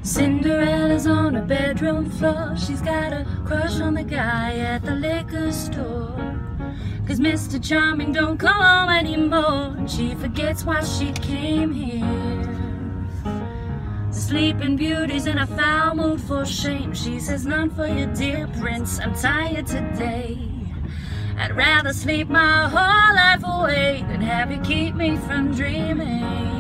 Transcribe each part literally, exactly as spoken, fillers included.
Cinderella's on her bedroom floor. She's got a crush on the guy at the liquor store. Cause Mister Charming don't come home anymore, and she forgets why she came here. The Sleeping Beauty's in a foul mood for shame. She says, none for you, dear prince, I'm tired today. I'd rather sleep my whole life away than have you keep me from dreaming.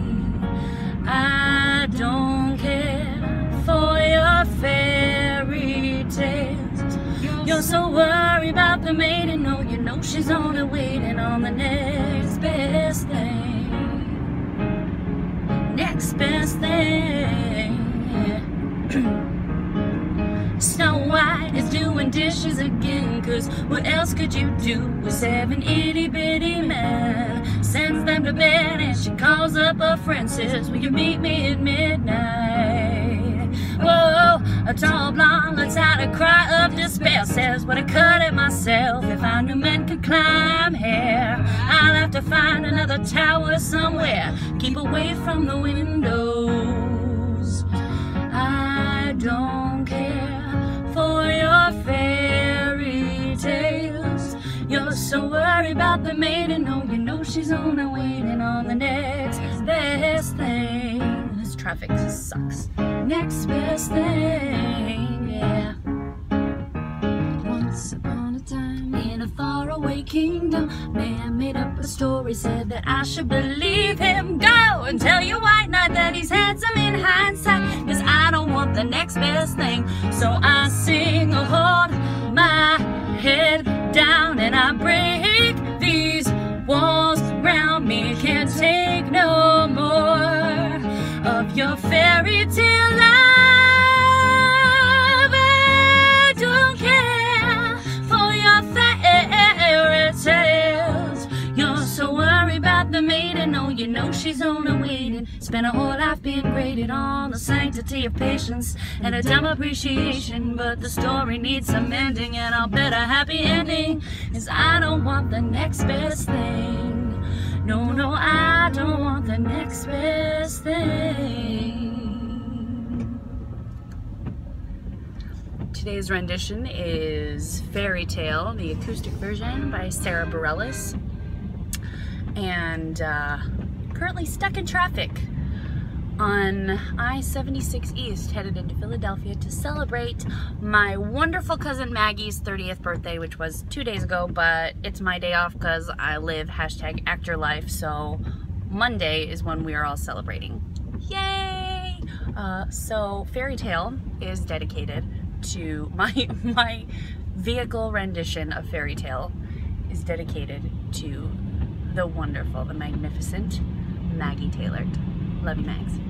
I don't care for your fairy tales. You're so worried about the maiden. No, you know she's only waiting on the next best thing. Next best thing. Snow White is doing dishes again, cause what else could you do with seven itty-bitty men? Sends them to bed and she calls up her friend, says, will you meet me at midnight? Whoa, a tall blonde lets out a cry of despair, says, would I cut it myself if I knew men could climb here? I'll have to find another tower somewhere, keep away from the windows. I don't care for your fairy tales. You're so worried about the maiden. No, you know she's only waiting on the next best thing. This traffic sucks. Next best thing, yeah. Once upon a time in a faraway kingdom, man made up a story, said that I should believe him. Go and tell your white knight that he's handsome in hindsight, cause I don't want the next best thing. So I sing, oh, hold my head down and I break these walls around me. Can't take no more of your fairy tale love. I don't care for your fairy tales. You're so worried about the maiden. No, you know she's only waiting. Spent a whole life being graded on the sanctity of patience and a dumb appreciation, but the story needs some mending, and I'll bet a happy ending is I don't want the next best thing. No, no, I don't want the next best thing. Today's rendition is Fairytale, the acoustic version by Sarah Bareilles, and uh, currently stuck in traffic on I seventy-six East, headed into Philadelphia to celebrate my wonderful cousin Maggie's thirtieth birthday, which was two days ago, but it's my day off because I live hashtag actor life, so Monday is when we are all celebrating. Yay! Uh, so Fairytale is dedicated to my, my vehicle rendition of Fairytale is dedicated to the wonderful, the magnificent Maggie Taylor. Love you, Mags.